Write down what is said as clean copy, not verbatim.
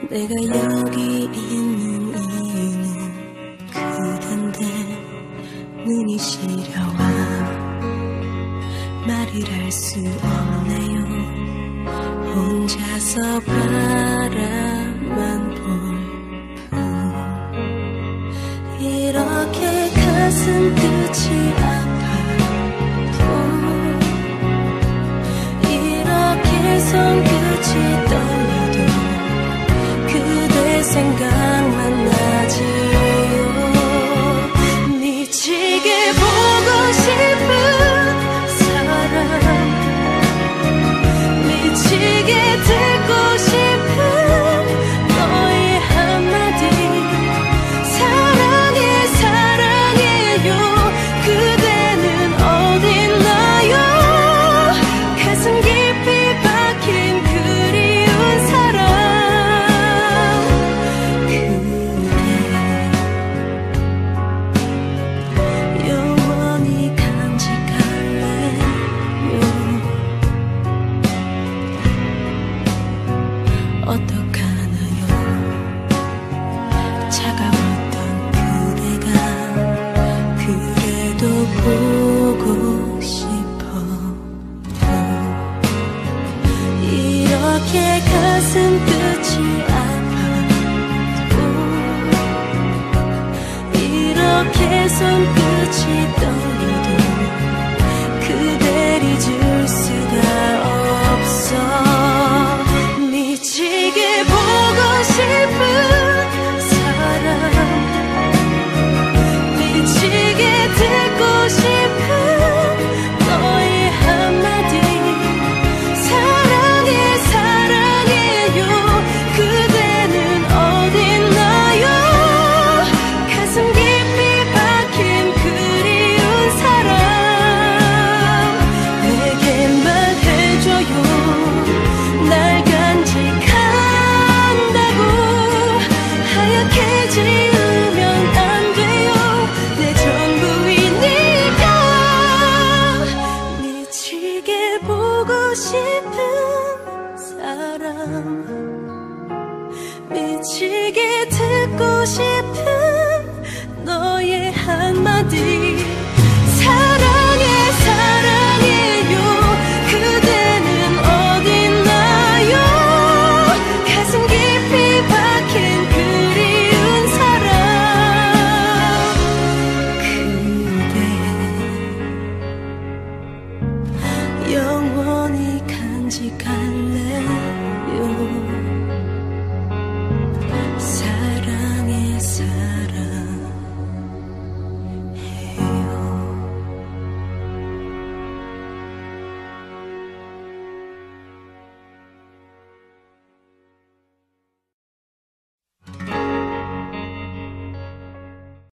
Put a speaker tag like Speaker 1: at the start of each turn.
Speaker 1: 내가 여기 있는 이유는 그댄데 눈이 시려와 말을 할 수 없네요. 혼자서 바라만 볼 뿐. 이렇게 가슴 끝이 아파도 이렇게 손끝이 떨려도 그대 생각만 나지요. 미치게 보고 싶은 사람, 미치게 듣고 싶은 너의 한마디. 사랑해 사랑해요. 그대는 어딨나요? 가슴 깊이 박힌 그리운 사람. 그대 영원히 간직할래요. 어떡하나요? 차가웠던 그대가 그래도 보고 싶어요. 이렇게 가슴 끝이 아파도 이렇게 손끝이 떨려도 그댈 잊을 수가 없어. 미치게 보고 싶은 사람, 미치게 듣고 싶은 너의 한마디. 사랑해 사랑해요. 그대는 어딨나요? 가슴 깊이 박힌 그리운 사람. 내게 말해줘요. 날 간직한다고 하얗게 지우면 안 돼요. 내 전부이니까. 미치게 보고 싶은 사람, 미치게 듣고 싶은 너의 한마디.